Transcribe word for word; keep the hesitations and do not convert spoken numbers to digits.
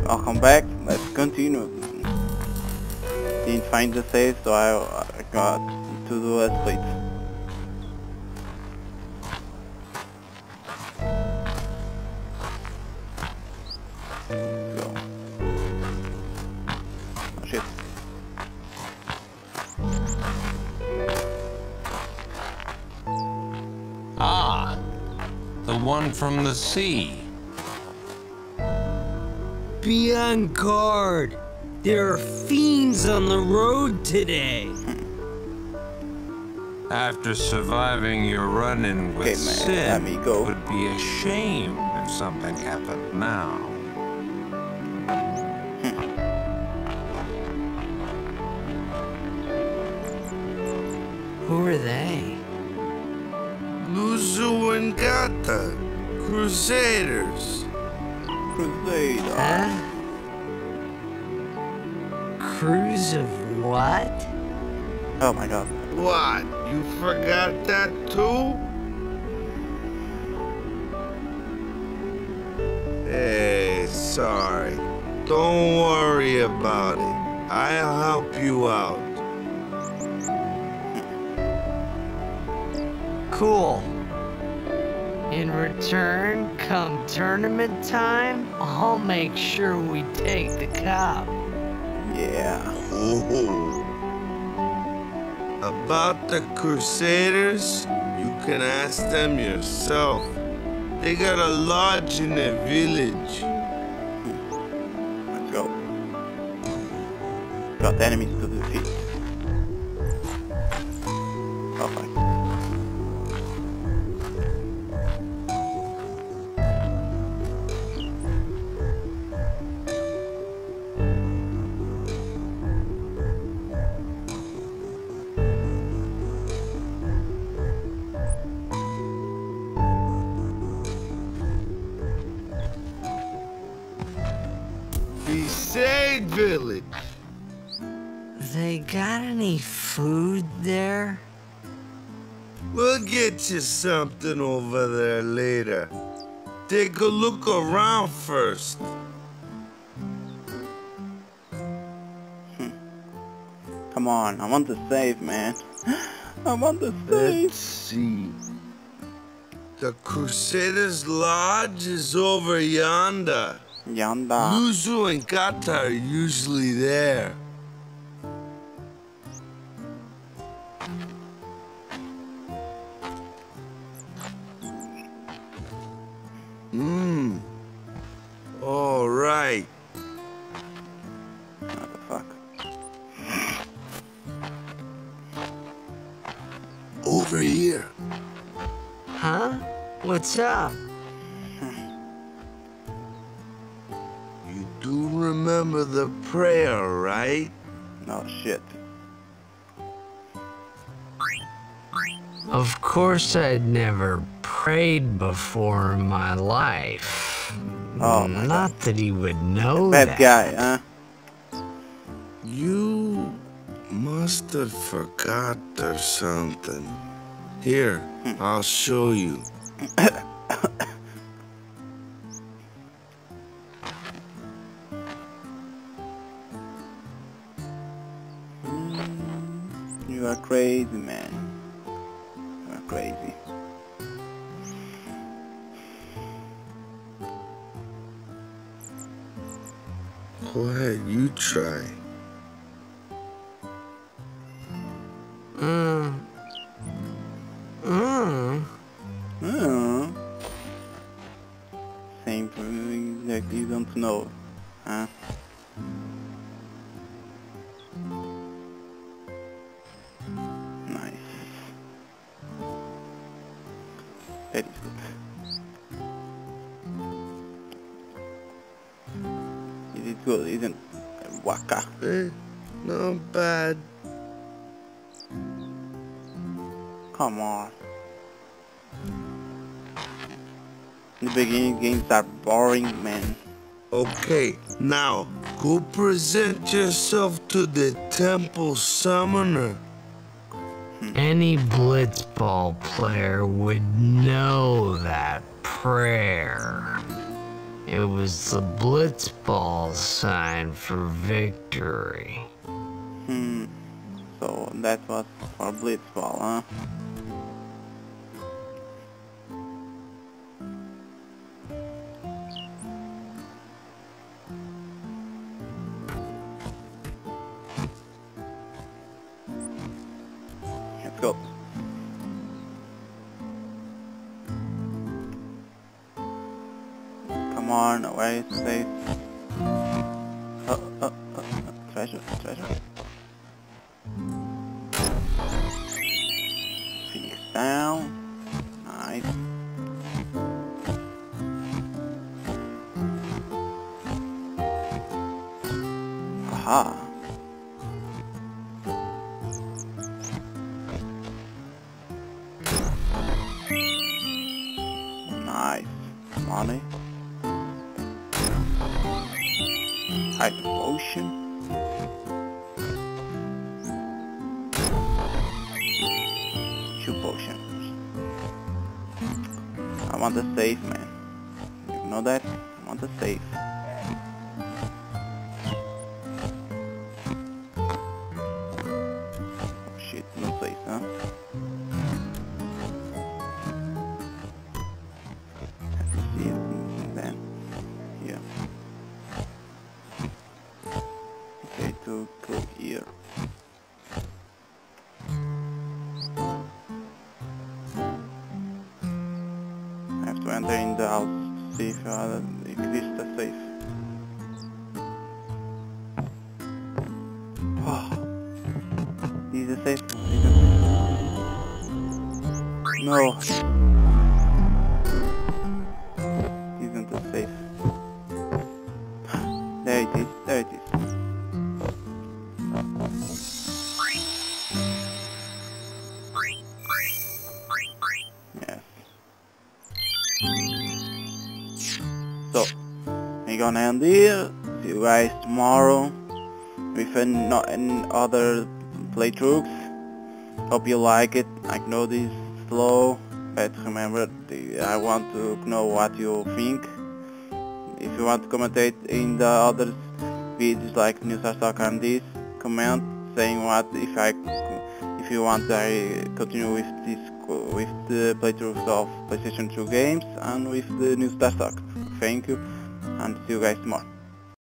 I'll come back. Let's continue. Didn't find the save, so I, I got to do a split. Go. Oh shit. Ah, the one from the sea. Be on guard. There are fiends on the road today. After surviving your run-in with Okay, man, Sid, let me go. it would be a shame if something happened now. Who are they? Luzu and Gata, Crusaders. Crusader. Huh? Cruise of what? Oh my god. What? You forgot that too? Hey, sorry. Don't worry about it. I'll help you out. Cool. In return, come tournament time, I'll make sure we take the cup. Yeah. Oh. About the Crusaders, you can ask them yourself. They got a lodge in their village. Let's go. Got enemies to defeat. Oh my. Besaid Village. They got any food there? We'll get you something over there later. Take a look around first. Come on, I want to save, man. I want to save. Let's see. The Crusaders' Lodge is over yonder. Yanda. Luzu and Gata are usually there. Hmm. All right. What the fuck? Over here. Huh? What's up? You do remember the prayer, right? No shit. Of course I'd never prayed before in my life. Oh my Not god. that he would know Bad that. guy, huh? You must have forgot or something. Here, I'll show you. You are crazy, man. You are crazy. Go ahead, you try. Mm. Mm. Oh. Same for me that you don't know, huh? Nice. Very good. It is good, isn't it? Waka. Eh, not bad. Come on. In the beginning, games are boring, man. Okay, now go present yourself to the temple summoner. Any blitzball player would know that prayer. It was the blitzball sign for victory. Hmm. So that was for blitzball, huh? Let's go. Come on, where is safe? Oh, oh, oh, oh, treasure, treasure. Phoenix down. Nice. Aha. Nice. Money. Hide the potion. Two potions. I want the safe, man. You know that? I want the safe. Oh shit, no safe, huh? Have to see it then. Here. Okay, to go here. I have to enter in the house to see if uh, exists a safe. Wow. This is a safe. No. Isn't a safe. There it is, there it is. Yes. So, we're gonna end here. See you guys tomorrow with an, not an other playthroughs. Hope you like it. I know this is slow, but remember, the, I want to know what you think. If you want to commentate in the other videos like New Star Soccer and this, comment saying what if I if you want I continue with this with the playthroughs of PlayStation two games and with the New Star Soccer. Thank you and see you guys tomorrow.